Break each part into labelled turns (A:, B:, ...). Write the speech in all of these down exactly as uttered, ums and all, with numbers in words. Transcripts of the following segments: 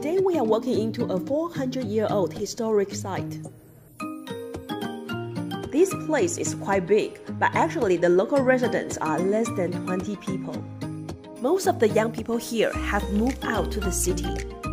A: Today we are walking into a four hundred year old historic site. This place is quite big, but actually the local residents are less than twenty people. Most of the young people here have moved out to the city.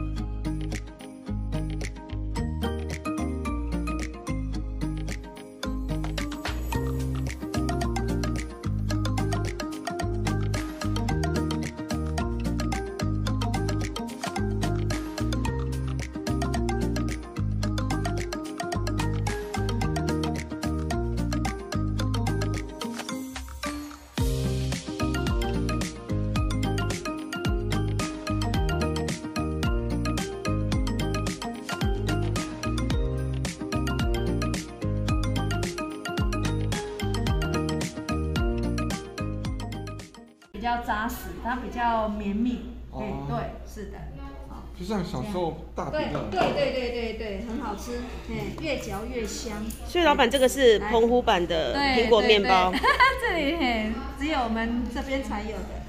B: 比较扎实，它比较绵密。哎、哦，对，是的。
C: 就像小时候大饼那样。
B: 对对对对对，很好吃，哎，越嚼越香。
A: 所以老板，这个是澎湖版的苹果面包。
B: 对对对这里嘿，只有我们这边才有的。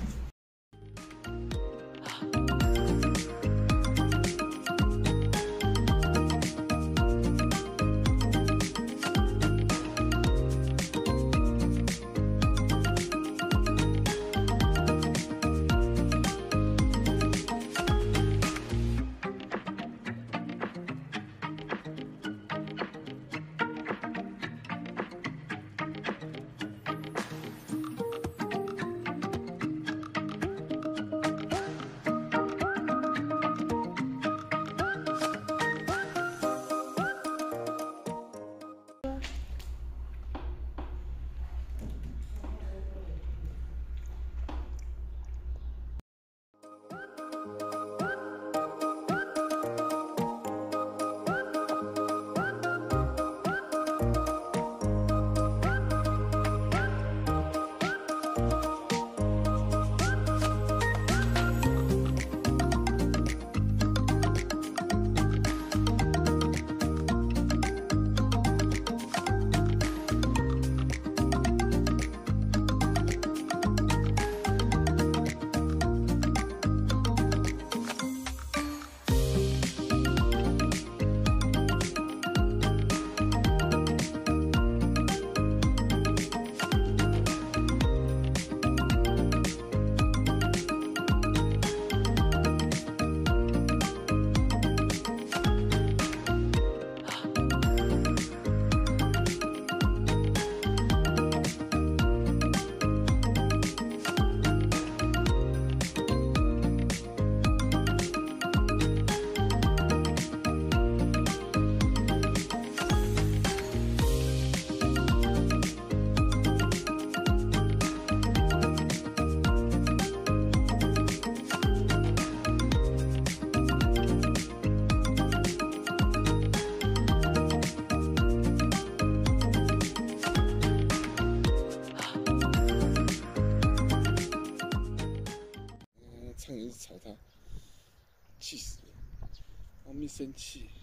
C: 苍蝇一直吵他，气死了！猫咪生气。